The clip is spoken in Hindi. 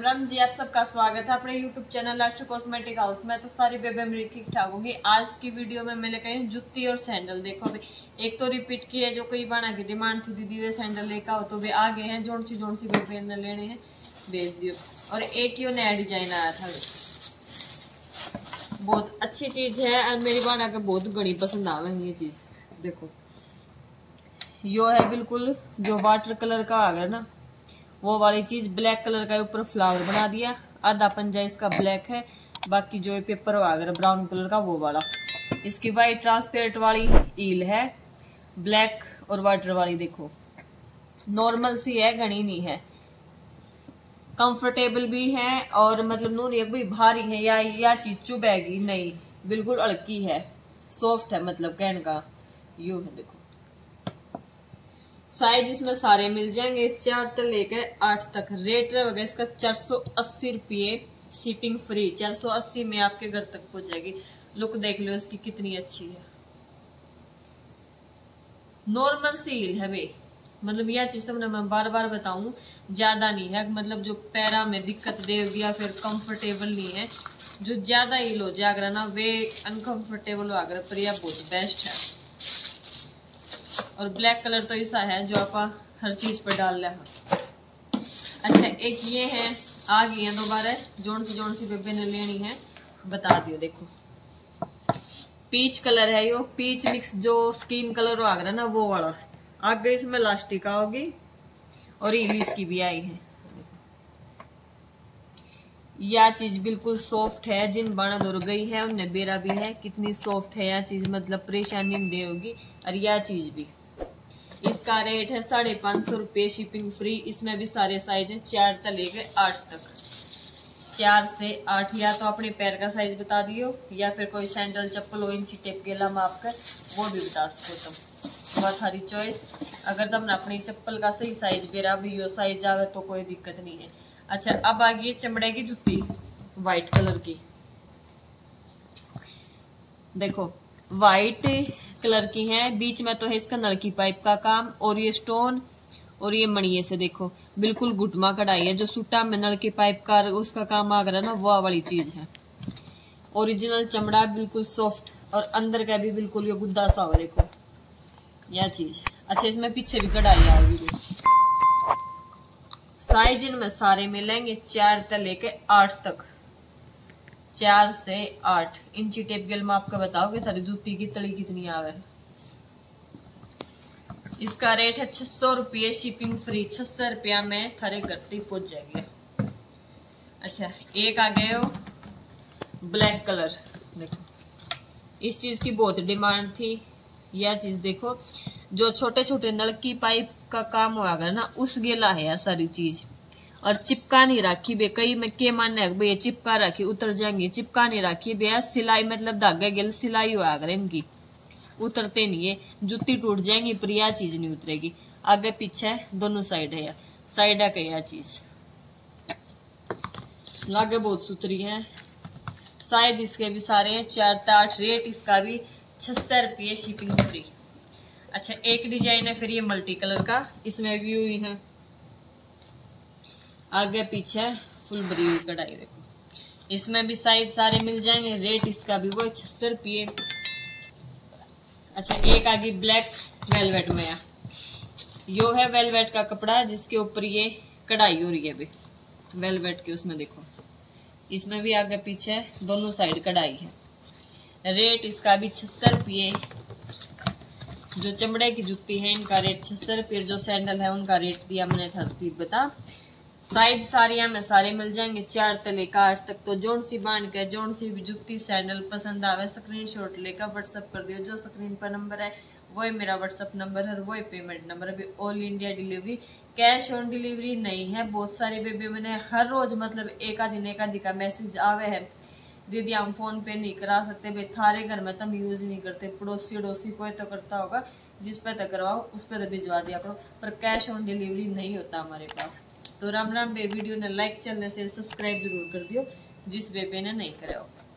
राम जी, आप सबका स्वागत है अपने YouTube channel Lustre Cosmetic House में। तो सारी बेबे मेरी ठीक ठाक होगी। आज की वीडियो में मैंने कही जुत्ती और सैंडल। देखो अभी एक तो रिपीट की है, जो कई बार की डिमांड थी दीदी वे सैंडल लेकर आओ, तो वे आ गए हैं। जोन सी बेबे ने लेने हैं भेज दियो। और एक ही नया डिजाइन आया था, बहुत अच्छी चीज है और मेरी बाना के बहुत गणी पसंद आ रही है ये चीज। देखो यो है बिल्कुल जो वाटर कलर का आ गया ना, वो वाली चीज ब्लैक कलर का ऊपर फ्लावर बना दिया। आधा पंजा इसका ब्लैक है, बाकी जो पेपर आ गया ब्राउन कलर का वो वाला। इसकी वाइट ट्रांसपेरेंट वाली ईल है, ब्लैक और वाटर वाली देखो नॉर्मल सी है, घनी नहीं है, कंफर्टेबल भी है और मतलब नून एक भी भारी है या चीज चुभेगी नहीं, बिल्कुल हल्की है, सॉफ्ट है, मतलब कहने का यू है। देखो साइज इसमें सारे मिल जाएंगे 4 से लेकर 8 तक। रेट रहेगा इसका 480 रुपये, शिपिंग फ्री। 480 में आपके घर तक पहुंच जाएगी। लुक देख लो इसकी कितनी अच्छी है, नॉर्मल सील है वे, मतलब यह चीज मैं बार बार बताऊं, ज्यादा नहीं है, मतलब जो पैरा में दिक्कत देगी या फिर कंफर्टेबल नहीं है। जो ज्यादा हील हो जाएगा ना वे अनकंफर्टेबल हो जाएगा, पर यह बहुत बेस्ट है। और ब्लैक कलर तो ऐसा है जो आप हर चीज पर डाल रहे हैं। अच्छा एक ये है, आ गई है दोबारा, जोन सी बेबे ने लेनी है बता दियो। देखो पीच कलर है, यो पीच मिक्स जो स्किन कलर आ गया ना वो वाला। आगे इसमें लास्टिक होगी और इलिस की भी आई है। यह चीज बिल्कुल सॉफ्ट है, जिन बाना दुर गई है उन्हें बेरा भी है। कितनी सॉफ्ट है यह चीज, मतलब परेशानी नहीं देगी। और यह चीज भी, इसका रेट है 550 रुपये, शिपिंग फ्री। इसमें भी सारे साइज है 4 से लेकर 8 तक। 4 से 8 या तो अपने पैर का साइज बता दियो, या फिर कोई सैंडल चप्पल हो इंची टेप गेला माप कर वो भी बता सको तुम, बहुत सारी चॉइस। अगर तुमने अपनी चप्पल का सही साइज बेरा भी यो साइज आवे तो कोई दिक्कत नहीं है। अच्छा अब आ गई चमड़े की जूती व्हाइट कलर की। देखो व्हाइट कलर की है, बीच में तो है इसका नलकी पाइप का काम, और ये स्टोन और ये मणिये से देखो बिल्कुल घुटमा कढ़ाई है। जो सूटा में नलकी पाइप का उसका काम आ गया ना वो वाली चीज है। ओरिजिनल चमड़ा बिल्कुल सॉफ्ट, और अंदर का भी बिल्कुल ये गुद्दा सा हो। देखो यह चीज। अच्छा इसमें पीछे भी कढ़ाई आएगी। साइज इनमें सारे मिलेंगे 4 से लेके 8 तक। 4 से 8 इंची टेप गेल में आपका बताओगे सारी जूती की तली कितनी आवे। इसका रेट है 600 रुपये, शिपिंग फ्री। 600 रुपया में खरे करती पहुंच जाएगी। अच्छा एक आ गए हो ब्लैक कलर। देखो इस चीज की बहुत डिमांड थी। यह चीज देखो जो छोटे छोटे नलकी पाइप का काम होगा ना उस गेला है यह सारी चीज। और चिपका नहीं रखी बे, कई में के मानने ये चिपका रखी उतर जाएंगे, चिपका नहीं रखी बे। सिलाई मतलब धागे गेल सिलाई हुआ अगर इनकी उतरते नहीं है, जुत्ती टूट जाएंगी पर यह चीज नहीं उतरेगी। आगे पीछे दोनों साइड है, साइड है यह चीज लागे बहुत सुथरी है। साइज इसके भी सारे हैं 4 से 8। रेट इसका भी 600 रुपये, शिपिंग फ्री। अच्छा एक डिजाइन है फिर ये मल्टी कलर का, इसमें भी हुई है आगे पीछे फुल भरी हुई कढ़ाई। देखो इसमें भी साइज सारे मिल जाएंगे। रेट इसका भी वो 600 रुपये। अच्छा एक आगे ब्लैक वेलवेट में है, यो है वेलवेट का कपड़ा जिसके ऊपर ये कढ़ाई हो रही है वेलवेट के। उसमें देखो इसमें भी आगे पीछे दोनों साइड कढ़ाई है। रेट इसका भी 600 रुपये। जो चमड़े की जूती है इनका रेट 600 रुपये, जो सैंडल है उनका रेट दिया मैंने 30 बता। साइज सारिया में सारे मिल जाएंगे 4 से लेकर 8 तक। तो जोन सी बांध के जोन सी भी जूती सैंडल पसंद आवे स्क्रीनशॉट लेकर व्हाट्सएप कर दियो। जो स्क्रीन पर नंबर है वही मेरा व्हाट्सएप नंबर है, वही पेमेंट नंबर है। All India delivery, cash on delivery नहीं है। बहुत सारे बेबी मैंने हर रोज मतलब एक आधी का मैसेज आवे है, दीदी हम फोन पे नहीं करा सकते भाई, थारे घर में तुम यूज नहीं करते, पड़ोसी अड़ोसी कोई तो करता होगा, जिस पे तो करवाओ उस पे तो भिजवा दिया करो, पर कैश ऑन डिलीवरी नहीं होता हमारे पास। तो राम राम बे, वीडियो ने लाइक चैनल से सब्सक्राइब जरूर कर दियो जिस बेबे ने नहीं करा हो।